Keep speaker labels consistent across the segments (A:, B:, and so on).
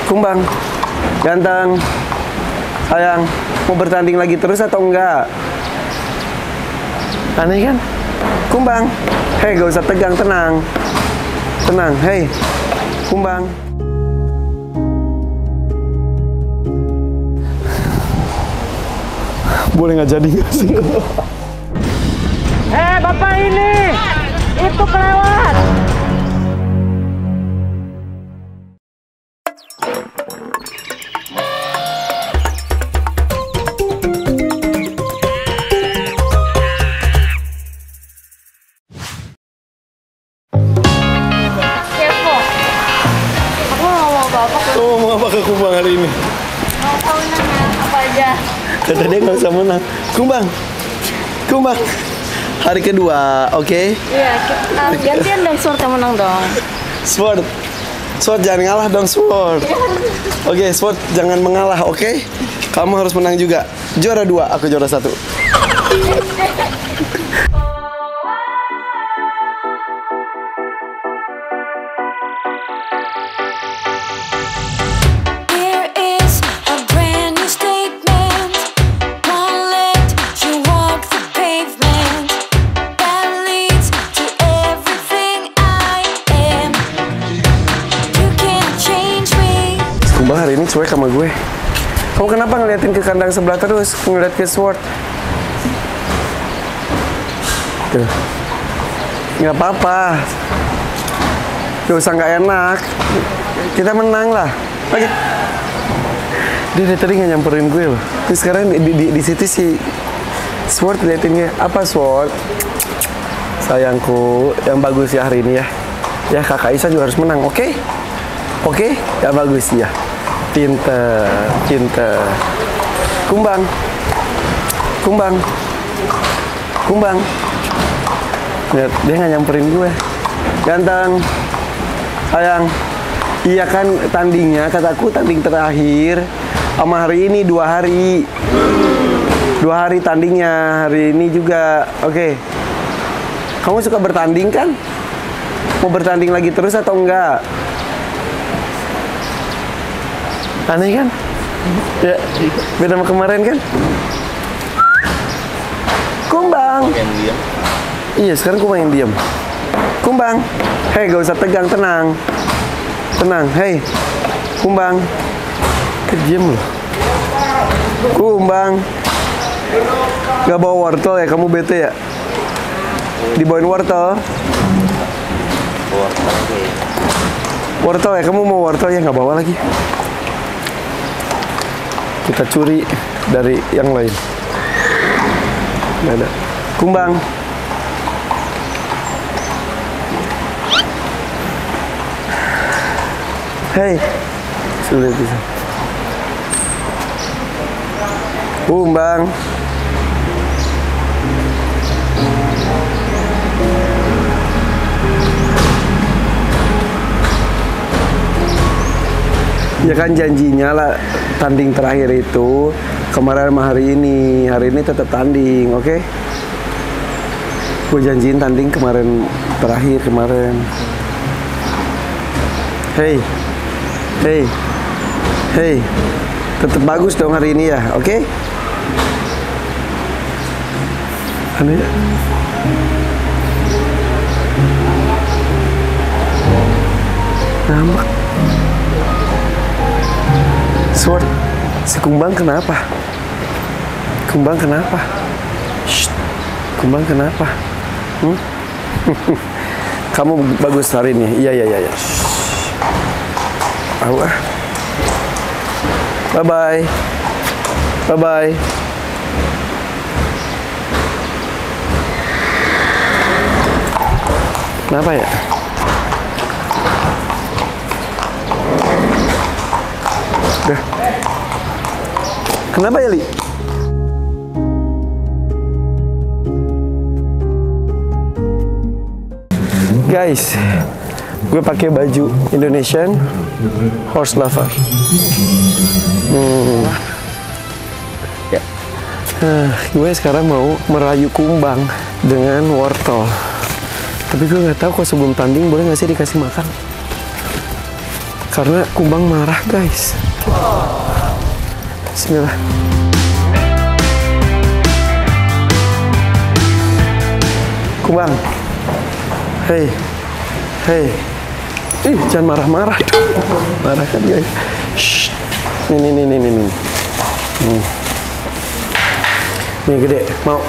A: Kumbang, ganteng, sayang, mau bertanding lagi terus atau enggak? Aneh kan? Kumbang, hei gak usah tegang, tenang. Tenang, hei, Kumbang. Boleh nggak jadi nggak sih?
B: Bapak ini! Itu kelewat!
A: Mau apa ke Kumbang hari ini?
C: Mau tahunan ya, apa aja?
A: Kata dia nggak usah menang. Kumbang, Kumbang. Hari kedua, oke?
C: Iya, gantian dong Sword yang menang dong.
A: Sword, Sword jangan ngalah dong Sword. Oke, Sword jangan mengalah, oke? Kamu harus menang juga. Juara 2, aku juara 1. Kumbang hari ini cuek sama gue. Kamu kenapa ngeliatin ke kandang sebelah terus? Ngeliat ke Sword. Tuh. Nggak apa-apa. Gak usah nggak enak. Kita menang lah. Oke. Dia dari tadi nggak nyamperin gue loh. Terus sekarang di situ si Sword liatin gue. Apa Sword? Sayangku, yang bagus ya hari ini ya. Ya kakak Isa juga harus menang, oke? Oke? Ya bagus ya. Pinter, pinter. Kumbang, Kumbang, Kumbang. Lihat, dia nggak nyamperin gue. Ganteng, sayang. Iya kan tandingnya, kataku tanding terakhir sama hari ini 2 hari. 2 hari tandingnya, hari ini juga. Oke. Kamu suka bertanding kan? Mau bertanding lagi terus atau enggak? Aneh kan? Ya, beda sama kemarin kan? Kumbang. Iya, sekarang Kumbang yang diam. Kumbang, hei gak usah tegang, tenang. Tenang, hei, Kumbang. Diam loh. Kumbang. Gak bawa wortel ya, kamu bete ya? Dibawain wortel. Wortel ya, kamu mau wortel ya? Nggak bawa lagi. Kita curi dari yang lain. Nggak ada. Kumbang. Hei, sudah bisa. Kumbang. Ya kan janjinya lah tanding terakhir itu kemarin sama hari ini tetap tanding, oke? Gue janjiin tanding kemarin terakhir kemarin. Hei, hei, hei, tetap bagus dong hari ini ya, oke? Aneh ya? Ngambek. Sword, si Kumbang kenapa? Kumbang kenapa? Shh, Kumbang kenapa? Kamu bagus hari ini. Iya. Tahu ah. Bye-bye. Bye-bye. Kenapa ya? Udah. Kenapa ya, Li? Guys, gue pakai baju Indonesian Horse Lover. Ya. Gue sekarang mau merayu Kumbang dengan wortel. Tapi gue nggak tahu kok sebelum tanding boleh nggak sih dikasih makan. Karena Kumbang marah guys. Bismillah. Kumbang. Hei. Hei. Jangan marah-marah. Marah kan guys. Shh. Nih. Nih gede, mau.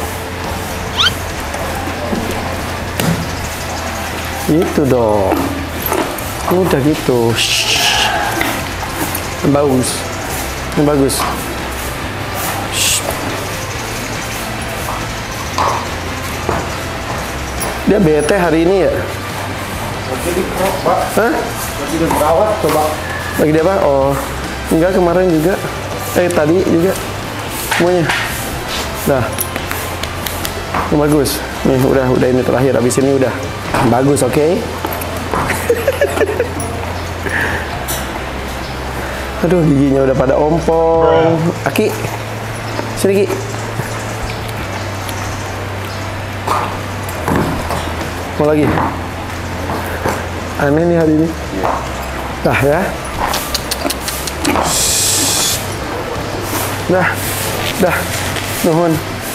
A: Gitu dong. Udah gitu. Shh. Bagus. Bagus. Shh. Dia bete hari ini ya?
D: Lagi di Pak.
A: Hah?
D: Lagi dirawat coba.
A: Lagi dia apa? Oh, enggak, kemarin juga. Tadi juga. Semuanya. Dah. Bagus. Nih, udah ini terakhir. Habis ini udah. Bagus, oke? Aduh, giginya udah pada ompong. Aki. Sini, Ki. Mau lagi? Aneh nih hari ini. Dah ya. Dah. Nuhun.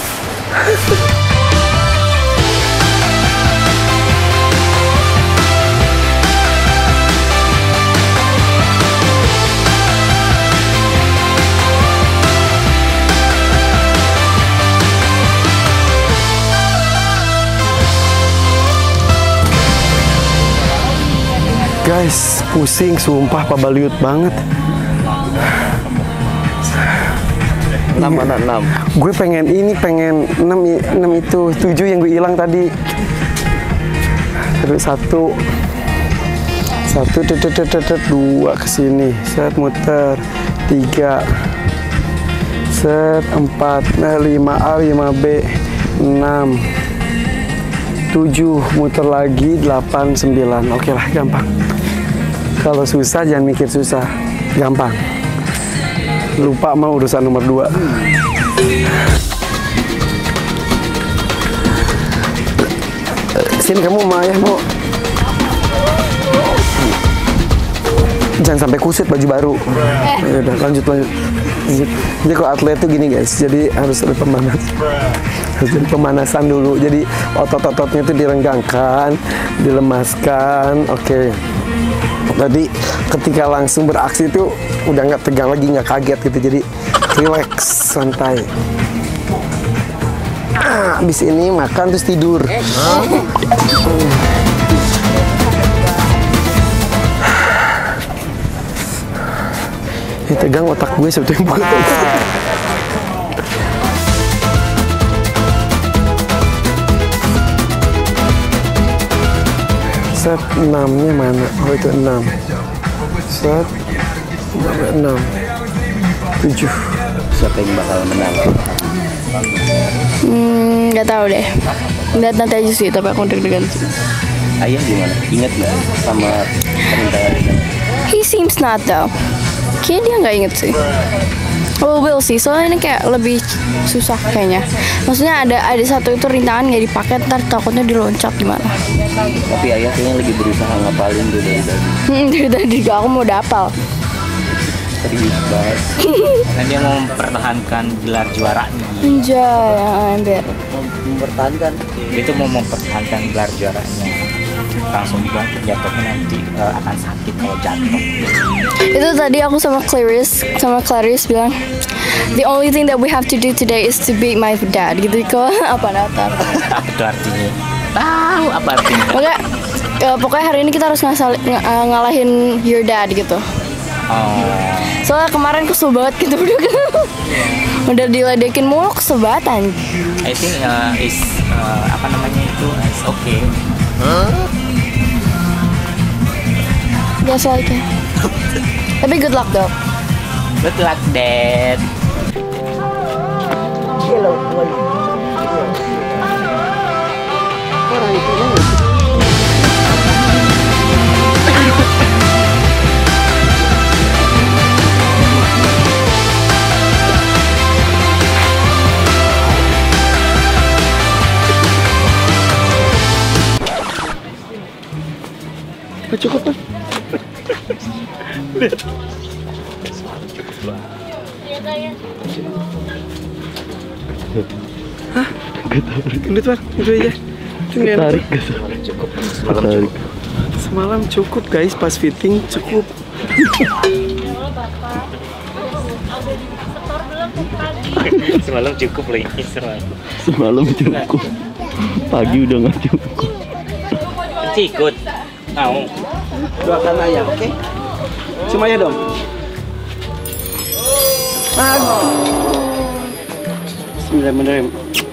A: Guys, pusing sumpah, pabaliut banget.
D: 6 mana 6?
A: Gue pengen 6 itu 7 yang gue hilang tadi. Terus 1 2 ke sini, set muter 3 set 4 5A 5B 6 7 muter lagi 8 9. Oke lah, gampang. Kalau susah jangan mikir susah, gampang. Lupa mau urusan nomor 2. Sini kamu sama ayah mau. Jangan sampai kusut baju baru. Ya udah, lanjut. Jadi kalau atlet tuh gini guys, jadi harus ada pemanasan dulu. Jadi otot-ototnya itu direnggangkan, dilemaskan. Oke. Jadi ketika langsung beraksi itu udah nggak tegang lagi, nggak kaget gitu. Jadi relax, santai. Habis ini makan terus tidur. Ini tegang otak gue sebetulnya. Set 6-nya mana? Oh itu 6. Set 6 7.
D: Siapa yang bakal menang?
C: Nggak tahu deh. Lihat nanti aja sih, tapi aku deg-degan sih.
D: Ayah gimana? Ingat nggak sama perintah?
C: He seems not though. Kayaknya dia nggak inget sih. Oh, we'll see. Soalnya ini kayak lebih susah kayaknya. Maksudnya ada satu itu rintangan nggak dipakai, ntar takutnya diloncat gimana.
D: Tapi ayah kayaknya lagi berusaha ngapalin dulu dari tadi.
C: Dari tadi juga aku mau dapal.
D: Serius banget.
E: Dan dia mau mempertahankan gelar juaranya.
C: Anjay, ember.
D: Mempertahankan.
E: Dia tuh mau mempertahankan gelar juaranya. Langsung dong jatuhnya nanti akan sakit kalau jatuh.
C: Itu tadi aku sama Clarice bilang, the only thing that we have to do today is to beat my dad. Gitu kok apa natar?
E: Apa itu artinya? Tahu apa artinya?
C: Pokoknya hari ini kita harus ngalahin your dad gitu.
E: Oh.
C: Soalnya kemarin kesel banget gitu berdua. Udah diledekin mulu, kesel banget.
E: I think is apa namanya itu is okay.
C: Biasa aja. Tapi good luck though.
E: Good luck, Dad.
A: Cukup. Hah? Gendut Bang, itu aja. Tarik
E: Cukup.
A: Semalam cukup guys, pas fitting cukup.
E: Semalam cukup lagi.
D: Semalam cukup. Pagi udah nggak cukup.
E: Ikut. Mau.
A: Doakan ayam, oke? Semuanya dong. Bismillahirrahmanirrahim.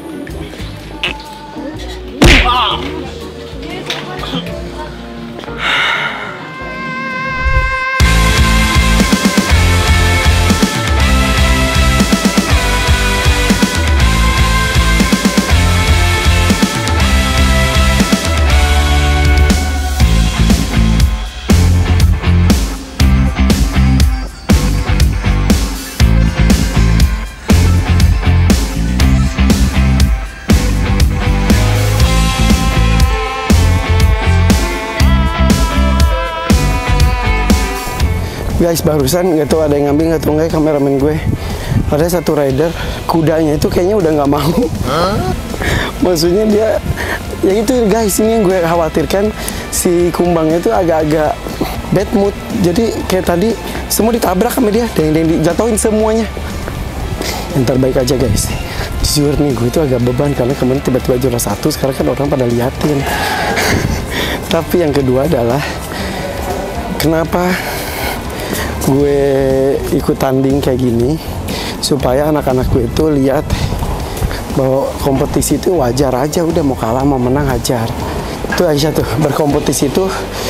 A: Guys, barusan nggak tahu ada yang ngambil nggak tahu nggak kameramen gue. Ada satu rider, kudanya itu kayaknya udah nggak mau. Maksudnya dia, ya itu guys, ini yang gue khawatirkan, si kumbangnya itu agak-agak bad mood. Jadi kayak tadi semua ditabrak sama dia, dan dijatuhin semuanya. Yang terbaik aja guys. Jujur nih, gue itu agak beban karena kemarin tiba-tiba juara 1, sekarang kan orang pada liatin. Tapi yang kedua adalah kenapa gue ikut tanding kayak gini, supaya anak-anak gue itu lihat bahwa kompetisi itu wajar aja, udah mau kalah mau menang hajar. Itu Aisyah tuh, berkompetisi itu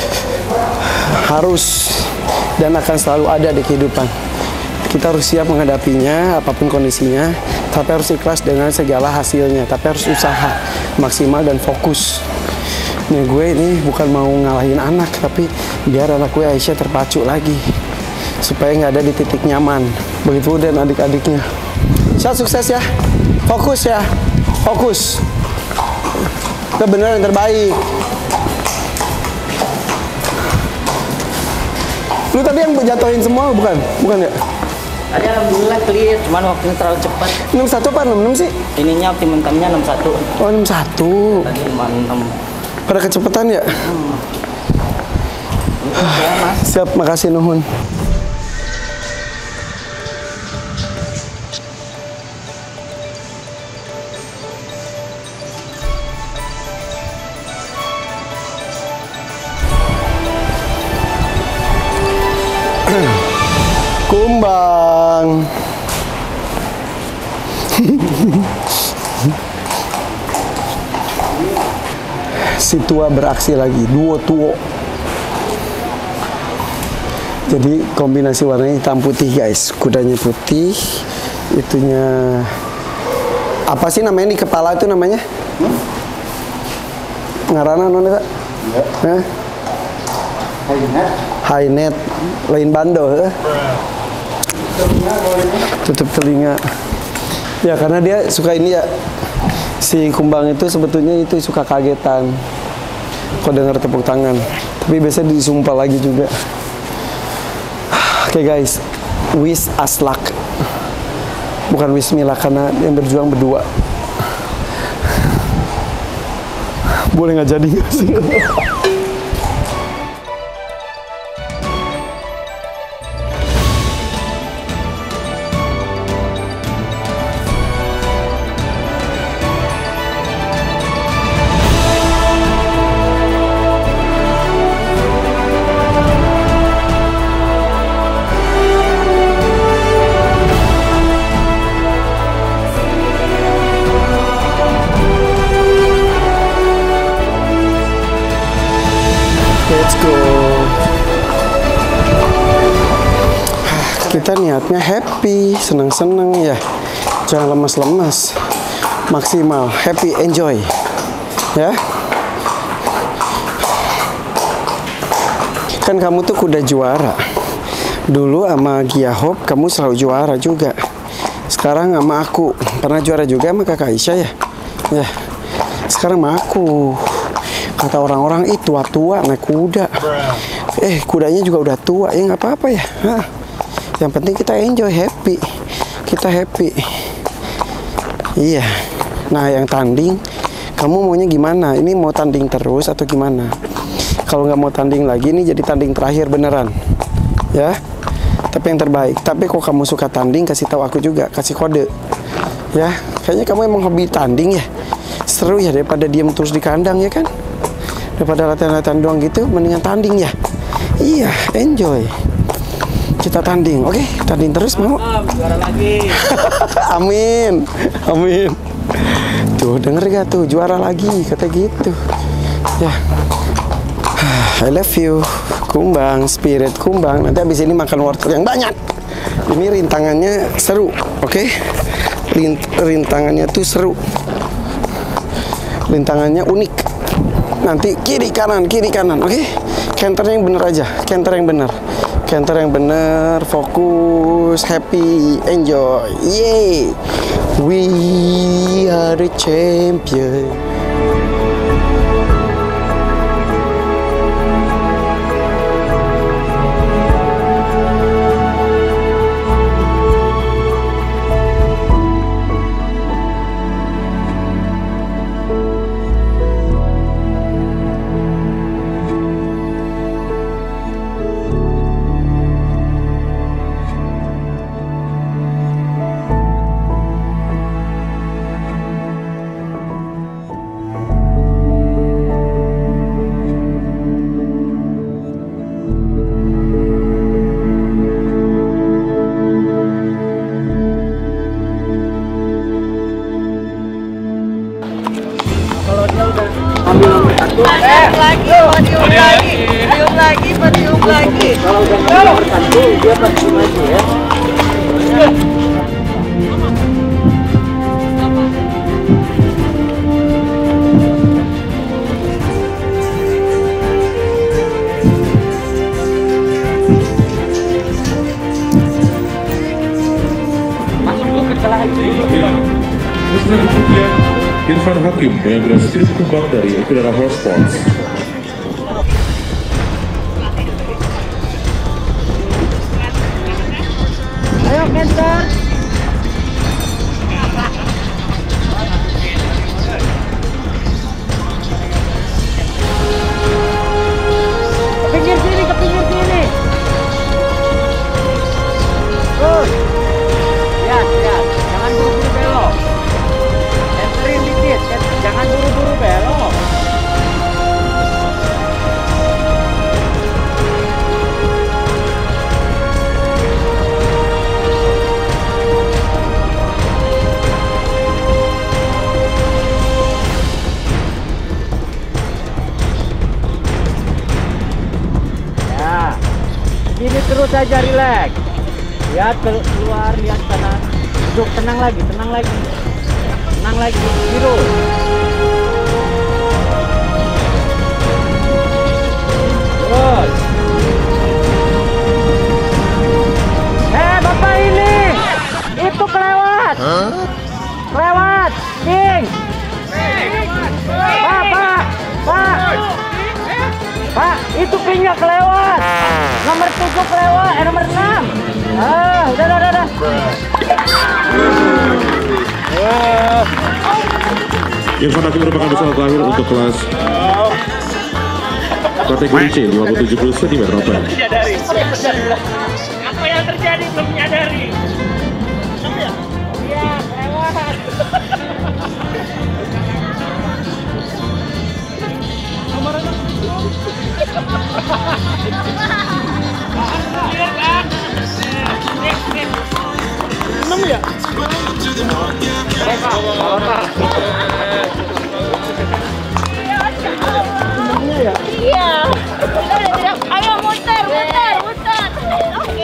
A: harus dan akan selalu ada di kehidupan. Kita harus siap menghadapinya apapun kondisinya, tapi harus ikhlas dengan segala hasilnya, tapi harus usaha maksimal dan fokus. Nih gue ini bukan mau ngalahin anak, tapi biar anak gue Aisyah terpacu lagi, supaya nggak ada di titik nyaman. Begitu dan adik-adiknya. Saya sukses ya, fokus ya, fokus. Kita bener yang terbaik. Lu tadi yang jatuhin semua bukan? Bukan ya?
D: Tadi alhamdulillah clear, cuman waktunya terlalu cepat.
A: 61 apa 66 sih?
D: Ininya optimum-nya 61.
A: Oh 61.
D: Tadi 56.
A: Pada kecepatan ya?
D: Ya, Mas.
A: Siap, makasih nuhun. Kumbang. Si tua beraksi lagi, duo tuo. Jadi kombinasi warnanya hitam putih guys, kudanya putih, itunya apa sih namanya di kepala itu namanya? Ngarana non eta? Hah? High net, lain bando, tutup telinga. Ya karena dia suka ini ya, si kumbang itu sebetulnya itu suka kagetan kalau dengar tepuk tangan, tapi biasanya disumpah lagi juga. Oke guys, wish us luck, bukan bismillah, karena yang berjuang berdua. Boleh nggak jadi nggak sih? Let's go. Kita niatnya happy, senang-senang ya. Jangan lemas-lemas. Maksimal, happy, enjoy. Ya. Kan kamu tuh kuda juara. Dulu sama Gia Hope kamu selalu juara juga. Sekarang sama aku pernah juara juga sama kakak Aisyah ya. Ya. Sekarang sama aku. Kata orang-orang itu tua-tua naik kuda. Kudanya juga udah tua ya, nggak apa-apa ya. Hah. Yang penting kita enjoy, happy. Kita happy. Iya. Nah, yang tanding, kamu maunya gimana? Ini mau tanding terus atau gimana? Kalau nggak mau tanding lagi, ini jadi tanding terakhir beneran. Ya. Tapi yang terbaik. Tapi kok kamu suka tanding, kasih tahu aku juga, kasih kode. Ya, kayaknya kamu emang hobi tanding ya. Seru ya daripada diam terus di kandang ya kan? Daripada latihan-latihan doang gitu, mendingan tanding ya. Iya, enjoy. Kita tanding, oke? Tanding terus mau?
B: Juara lagi.
A: Amin, amin. Tuh denger gak tuh, juara lagi, kata gitu. Ya, I love you, Kumbang, spirit Kumbang. Nanti abis ini makan wortel yang banyak. Ini rintangannya seru, oke? Rintangannya tuh seru. Rintangannya unik. Nanti kiri kanan, oke? Canter yang bener aja, canter yang bener. Canter yang bener, fokus, happy, enjoy. Yay! We are the champion.
B: Podium lagi. Kalau udah nomor 1, dia pasti maju ya.
F: Irfan Hakim yang berhasil Kumbang dari Equidara Horse Sports.
B: Ayo Canter. Ke pinggir sini, ke pinggir sini. Terus. Lihat, lihat. Jangan buru-buru belok. Enterin dikit, jangan buru-buru belok. Ini terus saja, relax. Lihat keluar, lihat kanan. Duduk, tenang lagi, tenang lagi. Tenang lagi, biru. Terus. Bapak ini. Itu kelewat. Kelewat. King. Pak, itu Kingnya kelewat. Nomor 7 kelewat, nomor 6. Udah.
F: Irfan Hakim merupakan peserta terakhir untuk kelas kategori C 50-70 cm.
B: Apa yang terjadi belum menyadari. Iya, kelewat.
C: Iya. Ayo muter. Oke.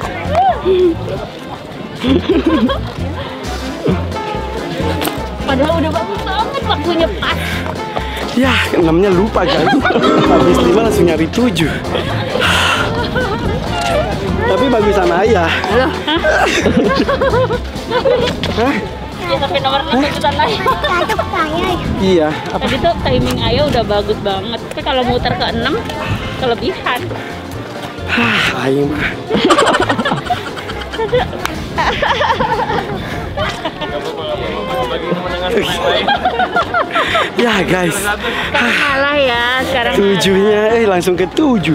C: Padahal udah bagus banget waktunya pas.
A: Ya, 6-nya lupa guys. Habis 5 langsung nyari 7. Tapi bagusan ayah.
C: Hah?
G: Ya sampai nomor 6 ikutan lagi.
A: Iya.
G: Tadi tuh timing Ayo udah bagus banget. Tapi kalau muter ke 6 kelebihan.
A: Aing mah. Ya guys.
G: Kalah ya sekarang.
A: 7-nya langsung ke 7.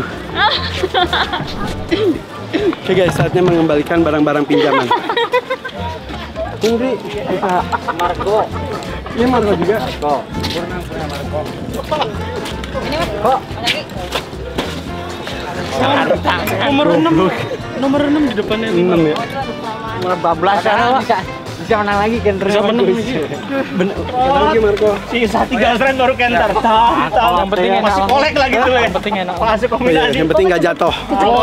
A: Oke guys, saatnya mengembalikan barang-barang pinjaman. Ini
B: Marco.
A: Ini Marco juga.
B: Marco.
G: Ini Mas. Kok lagi.
D: Nomor 6 di depannya
A: 6 ya.
B: Nomor 14 bisa menang lagi kan terus.
A: Bener. Lagi Marco.
D: sisa 3 run baru kenter. Yang penting masih kolek lagi tuh ya. Yang penting enak. Masih kombinasi.
A: Yang penting nggak jatuh.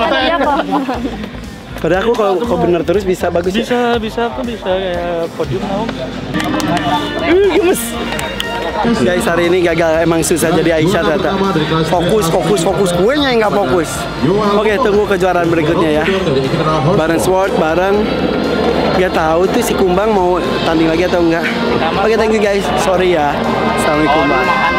A: Padahal aku kalau bener terus bisa bagus.
D: Bisa kayak podium mau.
A: Gemes. Guys, hari ini gagal, emang susah jadi Aisyah ternyata. Fokus gue nya yang nggak fokus. Oke, tunggu kejuaraan berikutnya ya. Bareng Sword, bareng nggak tahu tuh si Kumbang mau tanding lagi atau enggak. Oke, thank you guys. Sorry ya. Assalamualaikum.